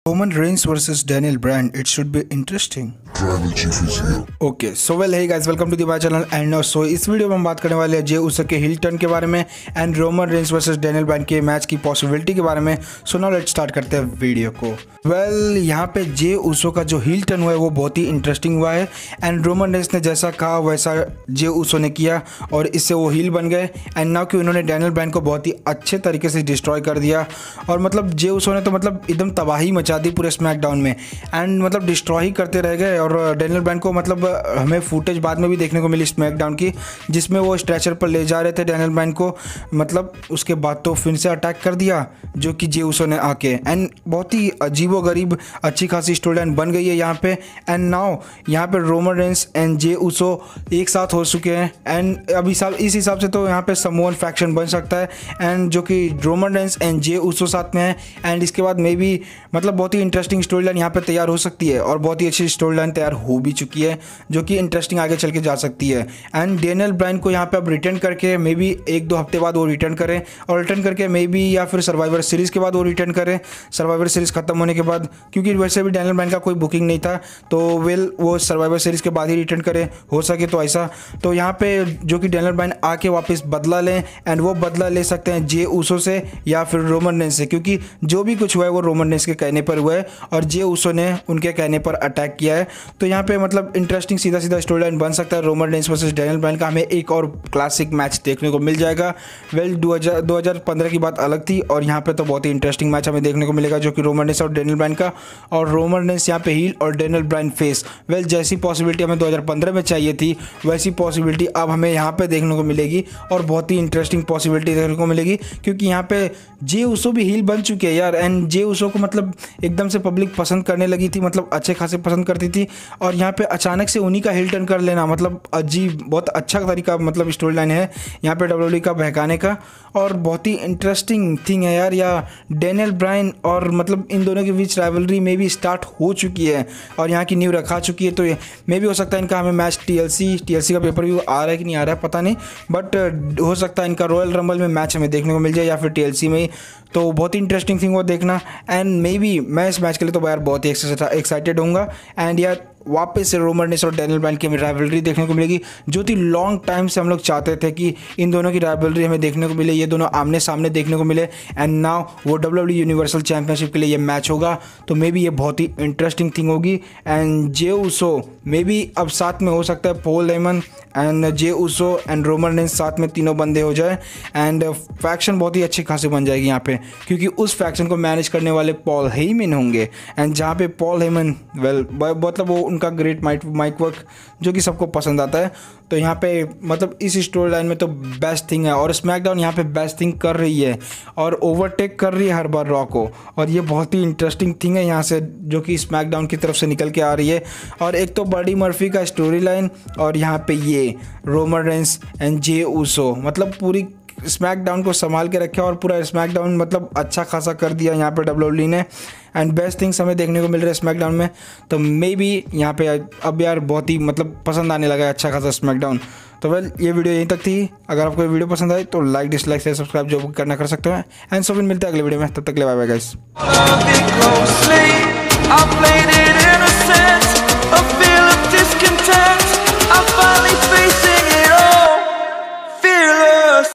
Roman Reigns versus Daniel Bryan. It should be interesting. Tribal Chief is here. Okay so well hey guys, welcome to the my channel and now so इस video में हम बात करने वाले हैं जे उसो के हिल turn के बारे में and Roman Reigns versus Daniel Bryan के मैच की पॉसिबिलिटी के बारे में। सो नाउ लेट्स स्टार्ट करते हैं वीडियो को। वेल यहाँ पे जे उसो का जो हिल टर्न हुआ है वो बहुत ही इंटरेस्टिंग हुआ है एंड रोमन रेंस ने जैसा कहा वैसा जे उसो ने किया और इससे वो हिल बन गए एंड नाउ कि उन्होंने डैनियल ब्रायन को बहुत ही अच्छे तरीके से डिस्ट्रॉय कर दिया और मतलब जे उसो ने तो मतलब एकदम तबाही मचा दी पूरे स्मैकडाउन में एंड मतलब डिस्ट्रॉय ही करते रह गए। और डैनियल ब्रायन को मतलब हमें फुटेज बाद में भी देखने को मिली स्मैकडाउन की जिसमें वो स्ट्रेचर पर ले जा रहे थे डैनियल ब्रायन को, मतलब उसके बाद तो फिर से अटैक कर दिया जो कि जे उसो ने आके एंड बहुत ही अजीबो गरीब अच्छी खासी स्टोरी लाइन बन गई है यहाँ पे। एंड नाउ यहाँ पे Roman Reigns and Jey Uso एक साथ हो चुके हैं एंड अब इस हिसाब से तो यहाँ पे समोन फैक्शन बन सकता है एंड जो कि Roman Reigns and Jey Uso साथ में है एंड इसके बाद मे बी मतलब बहुत ही इंटरेस्टिंग स्टोरी लाइन यहाँ पे तैयार हो सकती है और बहुत ही अच्छी स्टोरी लाइन तैयार हो भी चुकी है जो कि इंटरेस्टिंग आगे चल के जा सकती है। एंड डैनियल ब्रायन को यहाँ पे अब रिटर्न करके मे बी 1-2 हफ्ते बाद वो रिटर्न करें और रिटर्न करके मे बी या फिर सर्वाइवर सीरीज़ के बाद वो रिटर्न करें, सर्वाइवर सीरीज़ खत्म होने के बाद, क्योंकि वैसे भी डैनियल ब्रायन का कोई बुकिंग नहीं था तो वो सर्वाइवर सीरीज़ के बाद ही रिटर्न करें हो सके तो ऐसा। तो यहाँ पे जो कि डैनियल ब्रायन आके वापस बदला लें एंड वो बदला ले सकते हैं जे उसो से या फिर रोमन रेंस से, क्योंकि जो भी कुछ हुआ है वो रोमन रेंस के कहने पर हुआ है और जे उसो ने उनके कहने पर अटैक किया है। तो यहाँ पे मतलब इंटरेस्टिंग सीधा स्टोरी लाइन बन सकता है Roman Reigns versus Daniel Bryan का। हमें एक और क्लासिक मैच देखने को मिल जाएगा। वेल 2015 की बात अलग थी और यहाँ पे तो बहुत ही इंटरेस्टिंग मैच हमें देखने को मिलेगा जो कि रोमन रेंस और डैनियल ब्रायन का, और रोमन रेंस यहाँ पे हील और डैनियल ब्रायन फेस। वेल जैसी पॉसिबिलिटी हमें 2015 में चाहिए थी वैसी पॉसिबिलिटी अब हमें यहाँ पे देखने को मिलेगी और बहुत ही इंटरेस्टिंग पॉसिबिलिटी देखने को मिलेगी क्योंकि यहाँ पे जे उसो भी हील बन चुके हैं यार एंड जे उसो को मतलब एकदम से पब्लिक पसंद करने लगी थी, मतलब अच्छे खासे पसंद करती थी और यहाँ पे अचानक से उन्हीं का हिल टर्न कर लेना मतलब अजीब बहुत अच्छा तरीका मतलब स्टोरी लाइन है यहाँ पे डब्ल्यूडब्ल्यूई का बहकाने का और बहुत ही इंटरेस्टिंग थिंग है यार। या डैनियल ब्रायन और मतलब इन दोनों के बीच राइवलरी में भी स्टार्ट हो चुकी है और यहाँ की नींव रखा चुकी है, तो ये मे भी हो सकता है इनका हमें मैच टीएलसी का पेपर व्यू आ रहा है कि नहीं आ रहा है पता नहीं, बट हो सकता है इनका रॉयल रंबल में मैच हमें देखने को मिल जाए या फिर टीएलसी में ही। तो बहुत ही इंटरेस्टिंग थिंग वो देखना एंड मे बी मैं इस मैच के लिए तो यार बहुत ही एक्साइटेड होऊंगा एंड यार वापस से रोमन रेंस और डैनियल ब्रायन की हमें राइवलरी देखने को मिलेगी जो कि लॉन्ग टाइम से हम लोग चाहते थे कि इन दोनों की राइवलरी हमें देखने को मिले, ये दोनों आमने सामने देखने को मिले एंड नाउ वो डब्ल्यूडब्ल्यूई यूनिवर्सल चैंपियनशिप के लिए ये मैच होगा। तो मे बी ये बहुत ही इंटरेस्टिंग थिंग होगी and Jey Uso maybe अब साथ में हो सकता है Paul Heyman and Jey Uso and Roman Reigns साथ में तीनों बंदे हो जाए एंड फैक्शन बहुत ही अच्छी खासी बन जाएगी यहाँ पे क्योंकि उस फैक्शन को मैनेज करने वाले पॉल हेमन होंगे एंड जहाँ पे पॉल हेमन वेल मतलब वो उनका ग्रेट माइक वर्क जो कि सबको पसंद आता है। तो यहाँ पे मतलब इस स्टोरी लाइन में तो बेस्ट थिंग है और स्मैकडाउन यहाँ पे बेस्ट थिंग कर रही है और ओवरटेक कर रही है हर बार रॉ को और ये बहुत ही इंटरेस्टिंग थिंग है यहाँ से जो कि स्मैकडाउन की तरफ से निकल के आ रही है। और एक तो बडी मर्फी का स्टोरी लाइन और यहाँ पे ये Roman Reigns and Jey Uso मतलब पूरी स्मैकडाउन को संभाल के रखा और पूरा स्मैकडाउन मतलब अच्छा खासा कर दिया यहाँ पे डब्ल्यूडब्ल्यूई ने एंड बेस्ट थिंग्स हमें देखने को मिल रहा है स्मैकडाउन में। तो मे बी यहाँ पे अब यार बहुत ही मतलब पसंद आने लगा है अच्छा खासा स्मैकडाउन। तो वेल ये वीडियो यहीं तक थी। अगर आपको वीडियो पसंद आए तो लाइक डिसलाइक से सब्सक्राइब जो करना कर सकते हैं एंड सो फिर मिलते हैं अगले वीडियो में, तब तक के लिए बाय बाय गाइस।